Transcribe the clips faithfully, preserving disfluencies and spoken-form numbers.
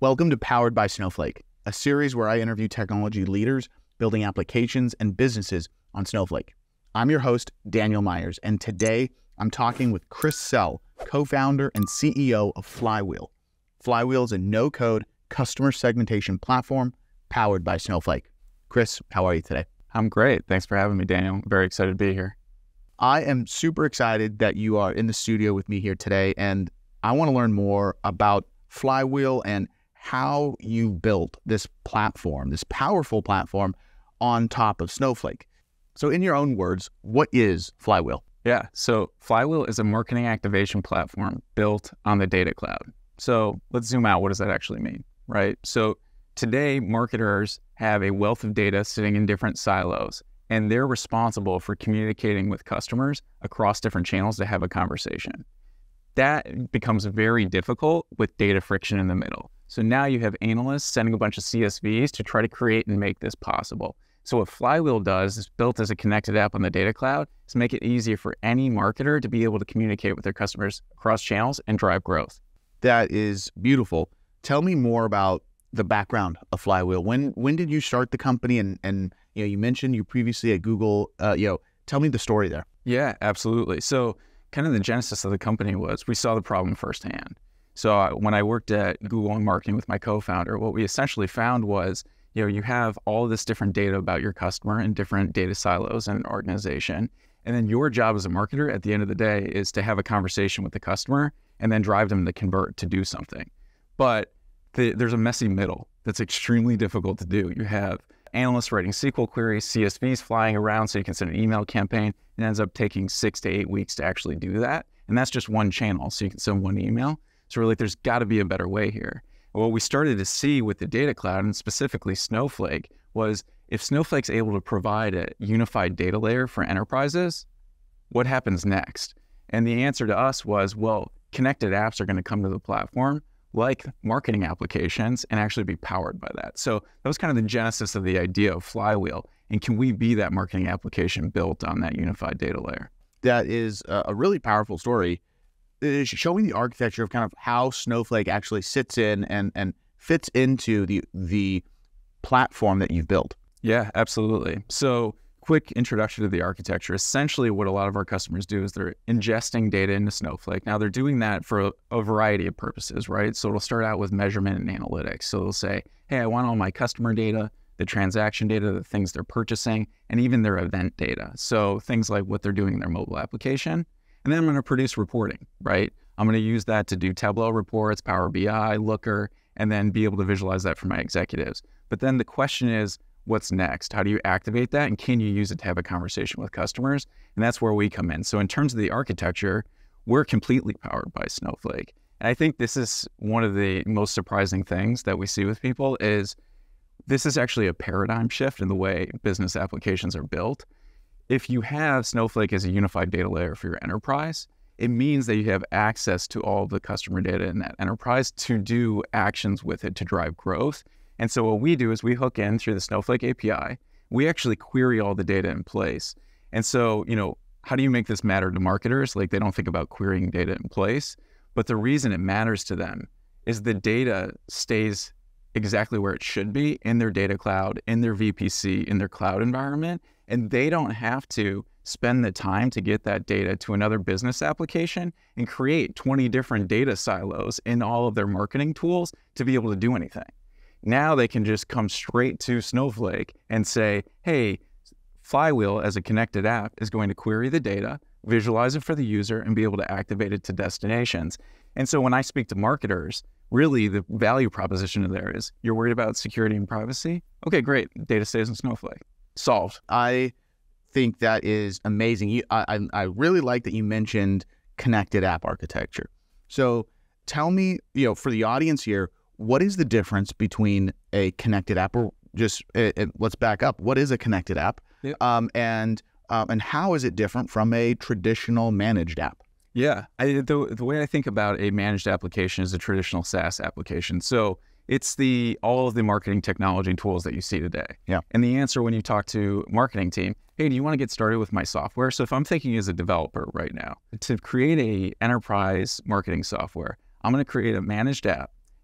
Welcome to Powered by Snowflake, a series where I interview technology leaders building applications and businesses on Snowflake. I'm your host, Daniel Myers, and today I'm talking with Chris Sell, co-founder and C E O of Flywheel. Flywheel is a no-code customer segmentation platform powered by Snowflake. Chris, how are you today? I'm great. Thanks for having me, Daniel. I'm very excited to be here. I am super excited that you are in the studio with me here today, and I want to learn more about Flywheel and how you built this platform, this powerful platform on top of Snowflake. So in your own words, what is Flywheel? Yeah, so Flywheel is a marketing activation platform built on the data cloud. So let's zoom out. What does that actually mean, right? So today, marketers have a wealth of data sitting in different silos, and they're responsible for communicating with customers across different channels to have a conversation. That becomes very difficult with data friction in the middle. So now you have analysts sending a bunch of C S Vs to try to create and make this possible. So what Flywheel does is built as a connected app on the data cloud is make it easier for any marketer to be able to communicate with their customers across channels and drive growth. That is beautiful. Tell me more about the background of Flywheel. When when did you start the company? And and you know, you mentioned you previously at Google. Uh, you know, tell me the story there. Yeah, absolutely. So kind of the genesis of the company was we saw the problem firsthand. So uh, when I worked at Google in marketing with my co-founder, what we essentially found was, you know, you have all this different data about your customer in different data silos in an organization. And then your job as a marketer at the end of the day is to have a conversation with the customer and then drive them to convert to do something. But the, there's a messy middle that's extremely difficult to do. You have analysts writing S Q L queries, C S Vs flying around so you can send an email campaign. It ends up taking six to eight weeks to actually do that. And that's just one channel, so you can send one email. So we're like, there's got to be a better way here. And what we started to see with the data cloud, and specifically Snowflake, was if Snowflake's able to provide a unified data layer for enterprises, what happens next? And the answer to us was, well, connected apps are going to come to the platform like marketing applications and actually be powered by that. So that was kind of the genesis of the idea of Flywheel. And can we be that marketing application built on that unified data layer? That is a really powerful story. It is showing the architecture of kind of how Snowflake actually sits in and, and fits into the the platform that you've built. Yeah, absolutely. So quick introduction to the architecture. Essentially what a lot of our customers do is they're ingesting data into Snowflake. Now they're doing that for a, a variety of purposes, right? So it'll start out with measurement and analytics. So they'll say, hey, I want all my customer data, the transaction data, the things they're purchasing, and even their event data. So things like what they're doing in their mobile application. And then I'm going to produce reporting, right? I'm going to use that to do Tableau reports, Power B I, Looker, and then be able to visualize that for my executives. But then the question is, what's next? How do you activate that? And can you use it to have a conversation with customers? And that's where we come in. So in terms of the architecture, we're completely powered by Snowflake. And I think this is one of the most surprising things that we see with people is this is actually a paradigm shift in the way business applications are built. If you have Snowflake as a unified data layer for your enterprise, it means that you have access to all the customer data in that enterprise to do actions with it to drive growth. And so what we do is we hook in through the Snowflake A P I. We actually query all the data in place. And so, you know, how do you make this matter to marketers? Like they don't think about querying data in place, but the reason it matters to them is the data stays exactly where it should be in their data cloud, in their V P C, in their cloud environment. And they don't have to spend the time to get that data to another business application and create twenty different data silos in all of their marketing tools to be able to do anything. Now they can just come straight to Snowflake and say, hey, Flywheel as a connected app is going to query the data, visualize it for the user, and be able to activate it to destinations. And so when I speak to marketers, really the value proposition of there is, you're worried about security and privacy? Okay, great. Data stays in Snowflake. Solved. I think that is amazing. You, I, I really like that you mentioned connected app architecture. So tell me, you know, for the audience here, what is the difference between a connected app, or just uh, uh, let's back up. What is a connected app? Yep. Um, and um, and how is it different from a traditional managed app? Yeah, I, the, the way I think about a managed application is a traditional SaaS application. So it's the all of the marketing technology tools that you see today. Yeah. And the answer when you talk to marketing team, hey, do you want to get started with my software? So if I'm thinking as a developer right now, to create a enterprise marketing software, I'm going to create a managed app.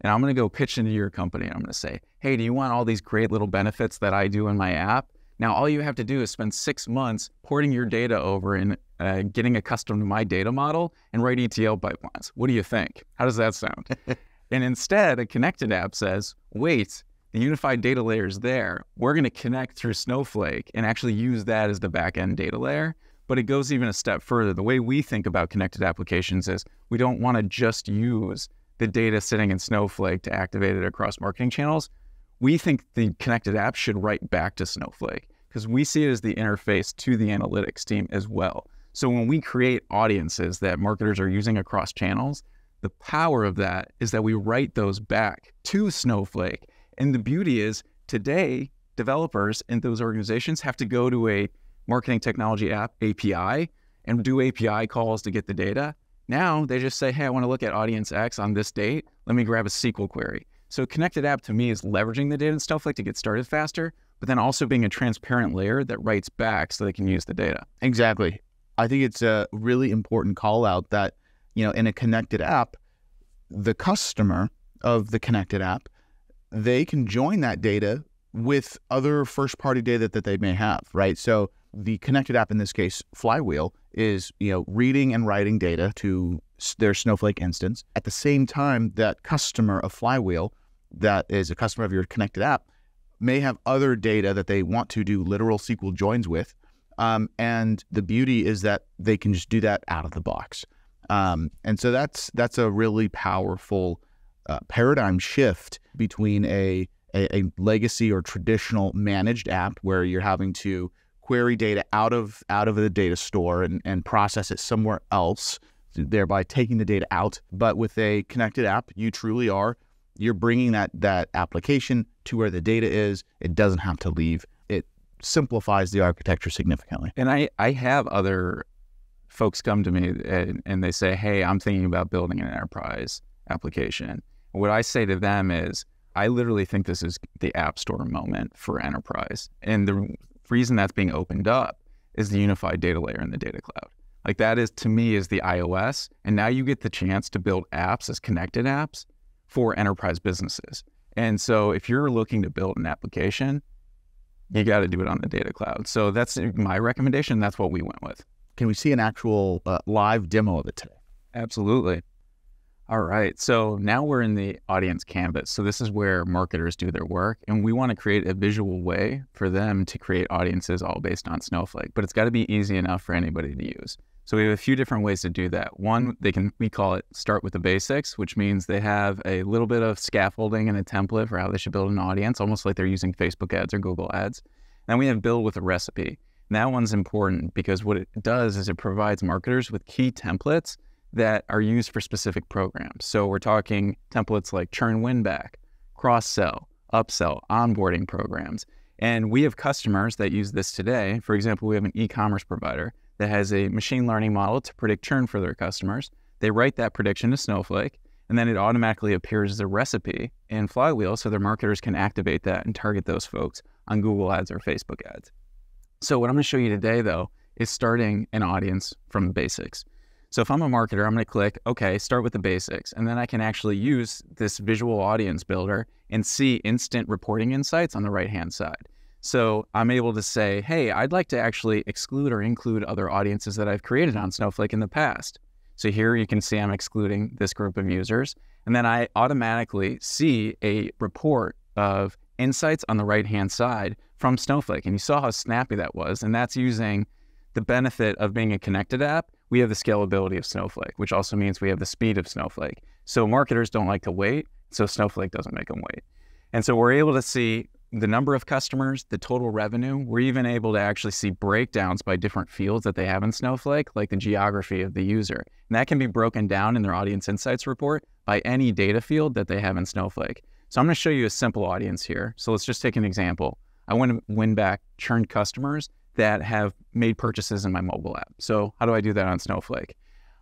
and I'm going to go pitch into your company. I'm going to say, hey, do you want all these great little benefits that I do in my app? Now, all you have to do is spend six months porting your data over and uh, getting accustomed to my data model and write E T L pipelines. What do you think? How does that sound? And instead, a connected app says, wait, the unified data layer is there. We're going to connect through Snowflake and actually use that as the back-end data layer. But it goes even a step further. The way we think about connected applications is we don't want to just use the data sitting in Snowflake to activate it across marketing channels. We think the connected app should write back to Snowflake because we see it as the interface to the analytics team as well. So when we create audiences that marketers are using across channels, the power of that is that we write those back to Snowflake. And the beauty is today, developers in those organizations have to go to a marketing technology app A P I and do A P I calls to get the data. Now they just say, hey, I want to look at audience X on this date. Let me grab a S Q L query. So connected app to me is leveraging the data in Snowflake to get started faster, but then also being a transparent layer that writes back so they can use the data. Exactly. I think it's a really important call out that, you know, in a connected app, the customer of the connected app, they can join that data with other first-party data that they may have, right? So the connected app, in this case, Flywheel, is, you know, reading and writing data to their Snowflake instance. At the same time, that customer of Flywheel, that is a customer of your connected app, may have other data that they want to do literal S Q L joins with. Um, and the beauty is that they can just do that out of the box. Um, and so that's that's a really powerful uh, paradigm shift between a, a, a legacy or traditional managed app where you're having to query data out of out of the data store and, and process it somewhere else, thereby taking the data out. But with a connected app, you truly are, you're bringing that that application to where the data is. It doesn't have to leave. It simplifies the architecture significantly. And I, I have other folks come to me and, and they say, hey, I'm thinking about building an enterprise application. What I say to them is, I literally think this is the App Store moment for enterprise. And the reason that's being opened up is the unified data layer in the data cloud. Like that is, to me, is the iOS. And now you get the chance to build apps as connected apps for enterprise businesses. And so if you're looking to build an application, you got to do it on the data cloud. So that's my recommendation. That's what we went with. Can we see an actual uh, live demo of it today? Absolutely. All right. So now we're in the audience canvas. So this is where marketers do their work. And we want to create a visual way for them to create audiences all based on Snowflake. But it's got to be easy enough for anybody to use. So we have a few different ways to do that. One, they can, we call it start with the basics, which means they have a little bit of scaffolding and a template for how they should build an audience, almost like they're using Facebook ads or Google ads. Then we have build with a recipe. And that one's important because what it does is it provides marketers with key templates that are used for specific programs. So we're talking templates like churn win back, cross-sell, upsell, onboarding programs. And we have customers that use this today. For example, we have an e-commerce provider that has a machine learning model to predict churn for their customers. They write that prediction to Snowflake, and then it automatically appears as a recipe in Flywheel so their marketers can activate that and target those folks on Google ads or Facebook ads. So what I'm going to show you today, though, is starting an audience from the basics. So if I'm a marketer, I'm going to click, okay, start with the basics. And then I can actually use this visual audience builder and see instant reporting insights on the right-hand side. So I'm able to say, hey, I'd like to actually exclude or include other audiences that I've created on Snowflake in the past. So here you can see I'm excluding this group of users. And then I automatically see a report of insights on the right-hand side from Snowflake. And you saw how snappy that was. And that's using the benefit of being a connected app. We have the scalability of Snowflake, which also means we have the speed of Snowflake. So marketers don't like to wait, so Snowflake doesn't make them wait. And so we're able to see the number of customers, the total revenue. We're even able to actually see breakdowns by different fields that they have in Snowflake, like the geography of the user. And that can be broken down in their audience insights report by any data field that they have in Snowflake. So I'm going to show you a simple audience here. So let's just take an example. I want to win back churned customers that have made purchases in my mobile app. So how do I do that on Snowflake?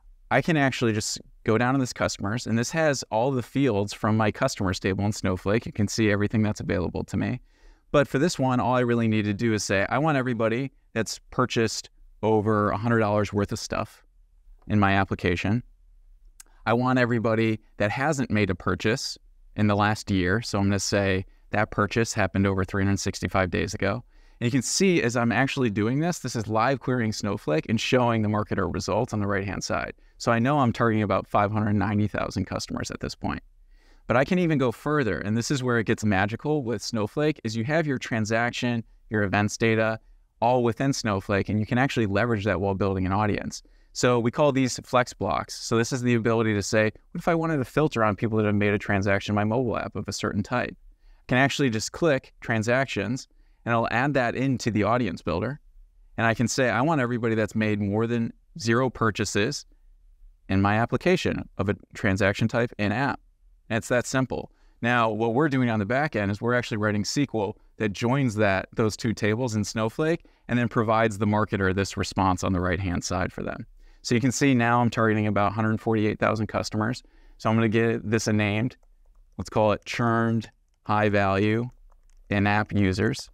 I can actually just go down to this customers, and this has all the fields from my customers table in Snowflake. You can see everything that's available to me. But for this one, all I really need to do is say, I want everybody that's purchased over one hundred dollars worth of stuff in my application. I want everybody that hasn't made a purchase in the last year. So I'm going to say that purchase happened over three hundred sixty-five days ago. And you can see as I'm actually doing this, this is live querying Snowflake and showing the marketer results on the right-hand side. So I know I'm targeting about five hundred ninety thousand customers at this point. But I can even go further, and this is where it gets magical with Snowflake, is you have your transaction, your events data, all within Snowflake, and you can actually leverage that while building an audience. So we call these flex blocks. So this is the ability to say, what if I wanted to filter on people that have made a transaction in my mobile app of a certain type? I can actually just click transactions, and I'll add that into the audience builder. And I can say, I want everybody that's made more than zero purchases in my application of a transaction type in app. And it's that simple. Now, what we're doing on the back end is we're actually writing S Q L that joins that those two tables in Snowflake and then provides the marketer this response on the right-hand side for them. So you can see now I'm targeting about one hundred forty-eight thousand customers. So I'm going to get this a named. Let's call it churned high value in-app users.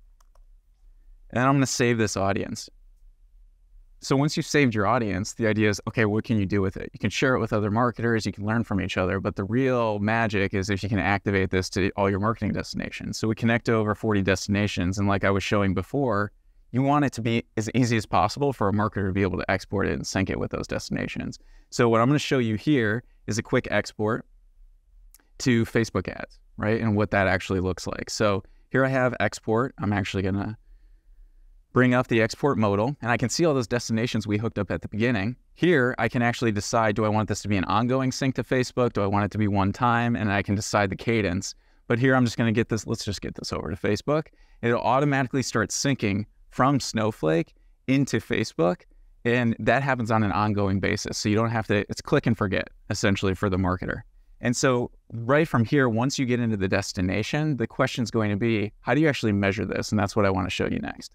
And then I'm going to save this audience. So once you've saved your audience, the idea is, okay, what can you do with it? You can share it with other marketers, you can learn from each other, but the real magic is if you can activate this to all your marketing destinations. So we connect to over forty destinations, and like I was showing before, you want it to be as easy as possible for a marketer to be able to export it and sync it with those destinations. So what I'm going to show you here is a quick export to Facebook ads, right? And what that actually looks like. So here I have export. I'm actually going to bring up the export modal, and I can see all those destinations we hooked up at the beginning. Here, I can actually decide, do I want this to be an ongoing sync to Facebook? Do I want it to be one time? And I can decide the cadence. But here, I'm just going to get this, let's just get this over to Facebook. It'll automatically start syncing from Snowflake into Facebook, and that happens on an ongoing basis. So you don't have to, it's click and forget, essentially, for the marketer. And so right from here, once you get into the destination, the question's going to be, how do you actually measure this? And that's what I want to show you next.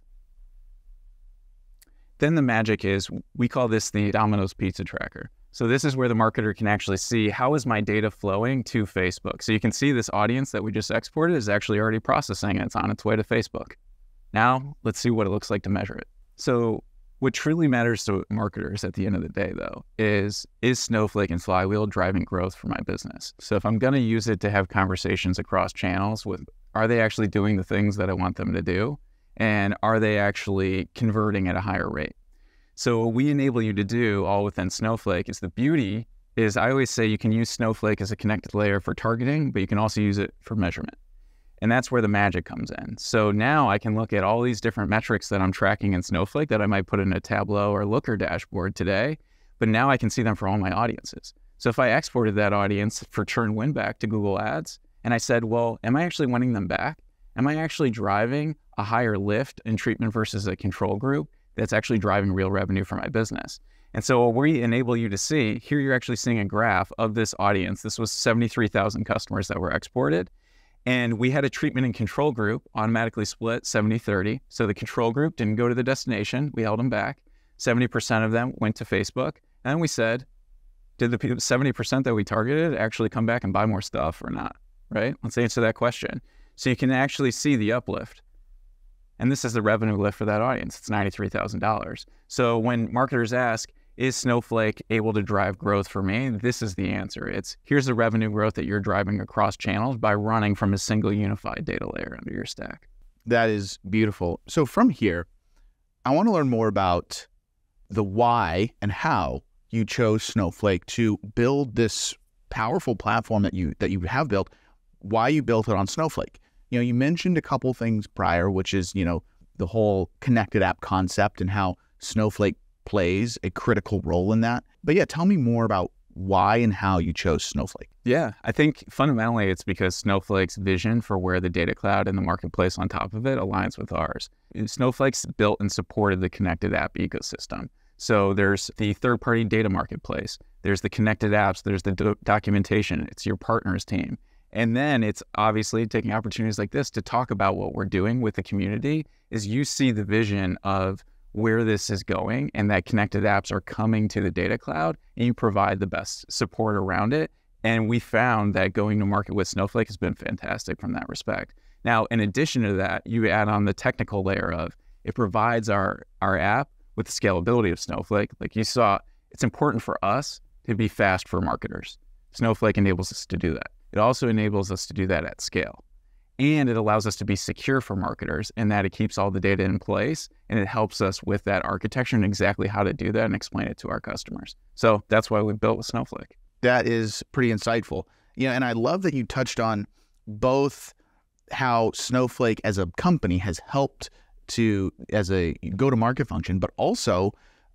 Then the magic is, we call this the Domino's Pizza Tracker. So this is where the marketer can actually see, how is my data flowing to Facebook? So you can see this audience that we just exported is actually already processing, and it's on its way to Facebook. Now, let's see what it looks like to measure it. So what truly matters to marketers at the end of the day, though, is, is Snowflake and Flywheel driving growth for my business? So if I'm going to use it to have conversations across channels with, are they actually doing the things that I want them to do? And are they actually converting at a higher rate? So what we enable you to do all within Snowflake is, the beauty is, I always say you can use Snowflake as a connected layer for targeting, but you can also use it for measurement. And that's where the magic comes in. So now I can look at all these different metrics that I'm tracking in Snowflake that I might put in a Tableau or Looker dashboard today, but now I can see them for all my audiences. So if I exported that audience for churn win back to Google Ads, and I said, well, am I actually winning them back? Am I actually driving a higher lift in treatment versus a control group that's actually driving real revenue for my business? And so what we enable you to see, here you're actually seeing a graph of this audience. This was seventy-three thousand customers that were exported. And we had a treatment and control group automatically split seventy thirty. So the control group didn't go to the destination. We held them back. seventy percent of them went to Facebook. And we said, did the seventy percent that we targeted actually come back and buy more stuff or not, right? Let's answer that question. So you can actually see the uplift. And this is the revenue lift for that audience. It's ninety-three thousand dollars. So when marketers ask, is Snowflake able to drive growth for me? This is the answer. It's, here's the revenue growth that you're driving across channels by running from a single unified data layer under your stack. That is beautiful. So from here, I want to learn more about the why and how you chose Snowflake to build this powerful platform that you that you have built, why you built it on Snowflake. You know, you mentioned a couple things prior, which is, you know, the whole connected app concept and how Snowflake plays a critical role in that. But yeah, tell me more about why and how you chose Snowflake. Yeah, I think fundamentally it's because Snowflake's vision for where the data cloud and the marketplace on top of it aligns with ours. Snowflake's built and supported the connected app ecosystem. So there's the third-party data marketplace, there's the connected apps, there's the do- documentation, it's your partners team. And then it's obviously taking opportunities like this to talk about what we're doing with the community, is you see the vision of where this is going and that connected apps are coming to the data cloud, and you provide the best support around it. And we found that going to market with Snowflake has been fantastic from that respect. Now, in addition to that, you add on the technical layer of, it provides our, our app with the scalability of Snowflake. Like you saw, it's important for us to be fast for marketers. Snowflake enables us to do that. it also enables us to do that at scale. And it allows us to be secure for marketers in that it keeps all the data in place, and it helps us with that architecture and exactly how to do that and explain it to our customers. So that's why we built with Snowflake. That is pretty insightful. You know, and I love that you touched on both how Snowflake as a company has helped to as a go-to-market function, but also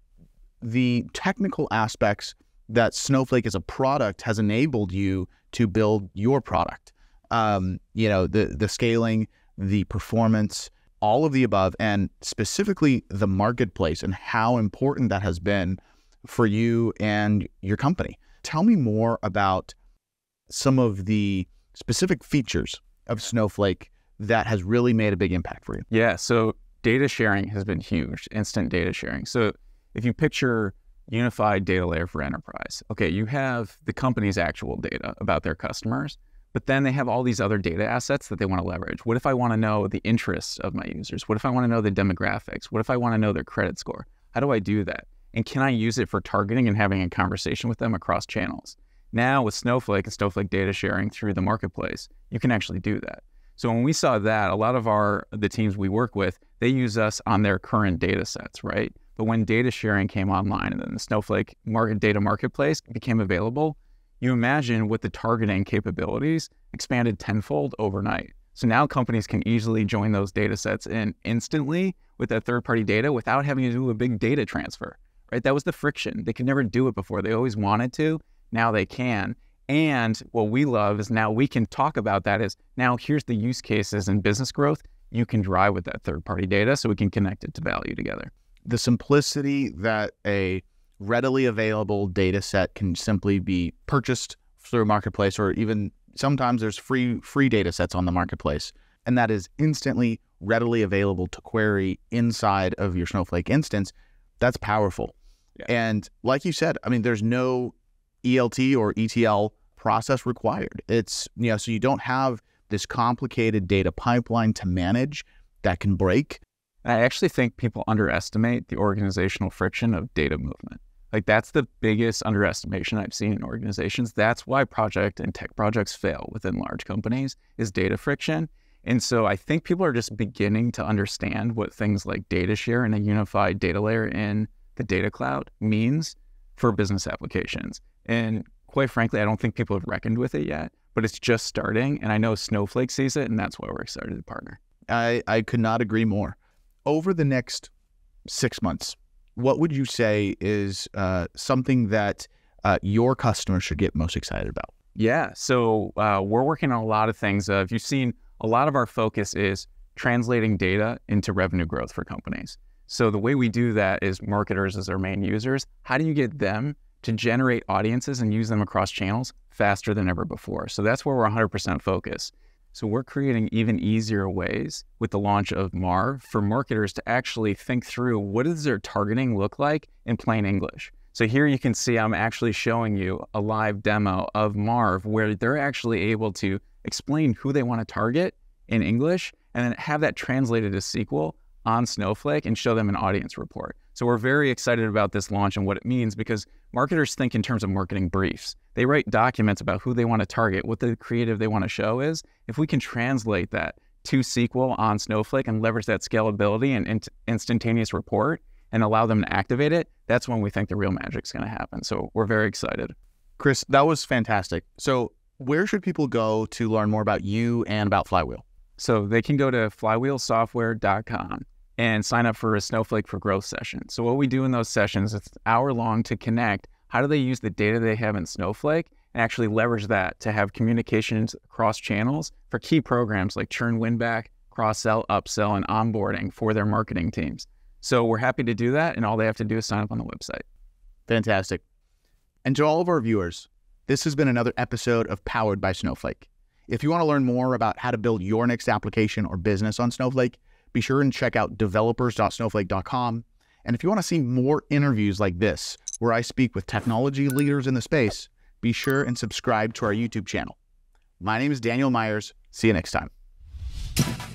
the technical aspects that Snowflake as a product has enabled you to build your product. Um, you know, the the scaling, the performance, all of the above, and specifically the marketplace and how important that has been for you and your company. Tell me more about some of the specific features of Snowflake that has really made a big impact for you. Yeah, so data sharing has been huge, instant data sharing. So if you picture unified data layer for enterprise, okay, you have the company's actual data about their customers, but then they have all these other data assets that they want to leverage. What if I want to know the interests of my users? What if I want to know the demographics? What if I want to know their credit score? How do I do that? And can I use it for targeting and having a conversation with them across channels? Now with Snowflake and Snowflake data sharing through the marketplace, you can actually do that. So when we saw that, a lot of our the teams we work with, they use us on their current data sets, right? But when data sharing came online and then the Snowflake market data marketplace became available, you imagine with the targeting capabilities expanded tenfold overnight. So now companies can easily join those data sets in instantly with that third-party data without having to do a big data transfer, right? That was the friction. They could never do it before. They always wanted to. Now they can. And what we love is now we can talk about that as now here's the use cases and business growth you can drive with that third-party data so we can connect it to value together. The simplicity that a readily available data set can simply be purchased through a marketplace, or even sometimes there's free free data sets on the marketplace, and that is instantly readily available to query inside of your Snowflake instance. That's powerful. Yeah. And like you said, I mean, there's no E L T or E T L process required. It's, you know, so you don't have this complicated data pipeline to manage that can break. I actually think people underestimate the organizational friction of data movement. Like that's the biggest underestimation I've seen in organizations. That's why project and tech projects fail within large companies is data friction. And so I think people are just beginning to understand what things like data share and a unified data layer in the data cloud means for business applications. And quite frankly, I don't think people have reckoned with it yet, but it's just starting. And I know Snowflake sees it, and that's why we're excited to partner. I, I could not agree more. Over the next six months, what would you say is uh, something that uh, your customers should get most excited about? Yeah, so uh, we're working on a lot of things. Uh, if you've seen, a lot of our focus is translating data into revenue growth for companies. So the way we do that is marketers as our main users. How do you get them to generate audiences and use them across channels faster than ever before? So that's where we're one hundred percent focused. So we're creating even easier ways with the launch of Marv for marketers to actually think through what does their targeting look like in plain English. So here you can see I'm actually showing you a live demo of Marv where they're actually able to explain who they want to target in English and then have that translated to S Q L on Snowflake and show them an audience report. So we're very excited about this launch and what it means because marketers think in terms of marketing briefs. They write documents about who they want to target, what the creative they want to show is. If we can translate that to S Q L on Snowflake and leverage that scalability and in instantaneous report and allow them to activate it, that's when we think the real magic's going to happen. So we're very excited. Chris, that was fantastic. So where should people go to learn more about you and about Flywheel? So they can go to flywheel software dot com and sign up for a Snowflake for Growth session. So what we do in those sessions, it's an hour long to connect. How do they use the data they have in Snowflake and actually leverage that to have communications across channels for key programs like churn win back, cross-sell, upsell, and onboarding for their marketing teams. So we're happy to do that, and all they have to do is sign up on the website. Fantastic. And to all of our viewers, this has been another episode of Powered by Snowflake. If you want to learn more about how to build your next application or business on Snowflake, be sure and check out developers dot snowflake dot com. And if you want to see more interviews like this, where I speak with technology leaders in the space, be sure and subscribe to our YouTube channel. My name is Daniel Myers. See you next time.